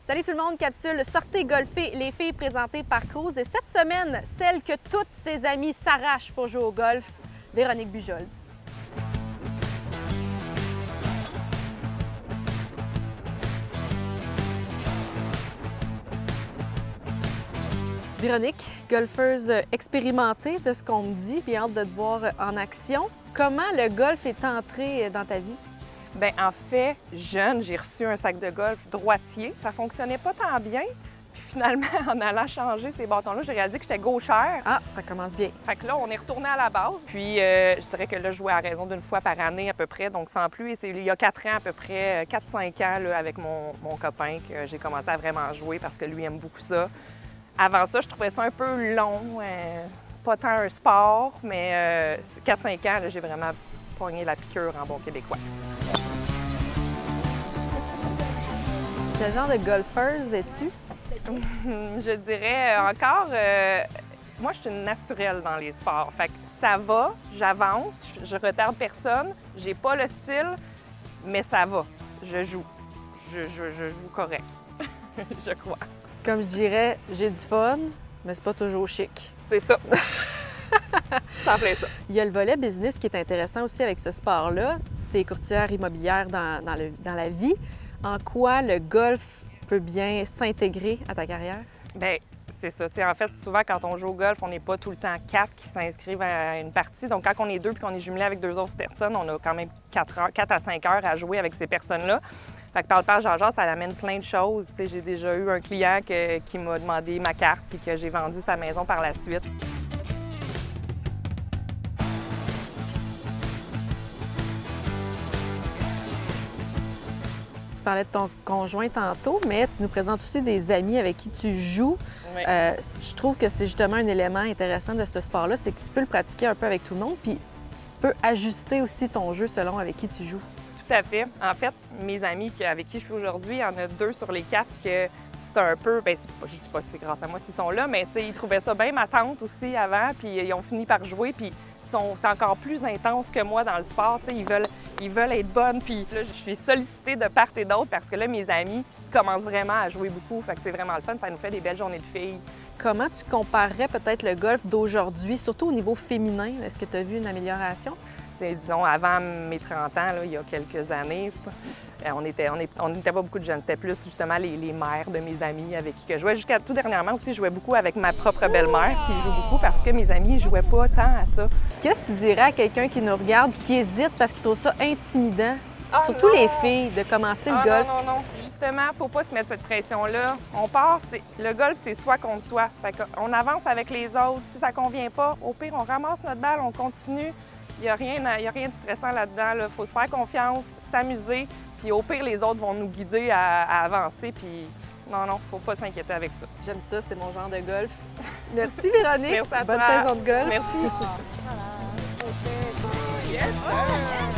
Salut tout le monde, capsule Sortez golfer les filles présentées par Cruz. Et cette semaine, celle que toutes ses amies s'arrachent pour jouer au golf, Véronique Bujold. Véronique, golfeuse expérimentée de ce qu'on me dit, bien hâte de te voir en action. Comment le golf est entré dans ta vie? Bien, en fait, jeune, j'ai reçu un sac de golf droitier. Ça fonctionnait pas tant bien. Puis finalement, en allant changer ces bâtons-là, j'ai réalisé que j'étais gauchère. Ah, ça commence bien. Fait que là, on est retourné à la base. Puis, je dirais que là, je jouais à raison d'une fois par année à peu près, donc sans plus. Et c'est il y a 4 ans à peu près, 4-5 ans, là, avec mon copain, que j'ai commencé à vraiment jouer parce que lui aime beaucoup ça. Avant ça, je trouvais ça un peu long, pas tant un sport, mais 4-5 ans, là, j'ai vraiment pogné la piqûre en bon québécois. Quel genre de golfeuse es-tu? Je dirais encore, moi, je suis une naturelle dans les sports. Fait que ça va, j'avance, je retarde personne, j'ai pas le style, mais ça va. Je joue. Je joue correct, je crois. Comme je dirais, j'ai du fun, mais c'est pas toujours chic. C'est ça. Ça en plaît ça. Il y a le volet business qui est intéressant aussi avec ce sport-là. Tu es courtière immobilière dans la vie. En quoi le golf peut bien s'intégrer à ta carrière? Bien, c'est ça. T'sais, en fait, souvent, quand on joue au golf, on n'est pas tout le temps 4 qui s'inscrivent à une partie. Donc, quand on est 2 puis qu'on est jumelé avec 2 autres personnes, on a quand même 4 à 5 heures à jouer avec ces personnes-là. Fait que par le père Jean-Jean, ça amène plein de choses. T'sais, j'ai déjà eu un client qui m'a demandé ma carte puis que j'ai vendu sa maison par la suite. Tu parlais de ton conjoint tantôt, mais tu nous présentes aussi des amis avec qui tu joues. Oui. Je trouve que c'est justement un élément intéressant de ce sport-là, c'est que tu peux le pratiquer un peu avec tout le monde, puis tu peux ajuster aussi ton jeu selon avec qui tu joues. Tout à fait. En fait, mes amis avec qui je suis aujourd'hui, il y en a 2 sur les 4 que c'est un peu, bien, je ne dis pas si c'est grâce à moi s'ils sont là, mais ils trouvaient ça bien ma tante aussi avant, puis ils ont fini par jouer, puis ils sont encore plus intenses que moi dans le sport. Ils veulent être bonnes, puis là, je suis sollicitée de part et d'autre parce que là, mes amis commencent vraiment à jouer beaucoup, fait que c'est vraiment le fun, ça nous fait des belles journées de filles. Comment tu comparerais peut-être le golf d'aujourd'hui, surtout au niveau féminin? Est-ce que tu as vu une amélioration? Disons, avant mes 30 ans, là, il y a quelques années, on n'était pas beaucoup de jeunes. C'était plus justement les mères de mes amis avec qui je jouais. Jusqu'à tout dernièrement aussi, je jouais beaucoup avec ma propre belle-mère qui joue beaucoup parce que mes amis ne jouaient pas tant à ça. Puis qu'est-ce que tu dirais à quelqu'un qui nous regarde, qui hésite parce qu'il trouve ça intimidant? Surtout non! les filles, de commencer le golf. Non. Justement, il ne faut pas se mettre cette pression-là. On part, le golf, c'est soi contre soi. Fait qu'on avance avec les autres. Si ça ne convient pas, au pire, on ramasse notre balle, on continue. Il n'y a rien de stressant là-dedans. Il faut se faire confiance, s'amuser, puis au pire, les autres vont nous guider à avancer. Puis non, il ne faut pas s'inquiéter avec ça. J'aime ça, c'est mon genre de golf. Merci Véronique. Merci à Bonne toi. saison de golf. Merci. Voilà. Yes, sir.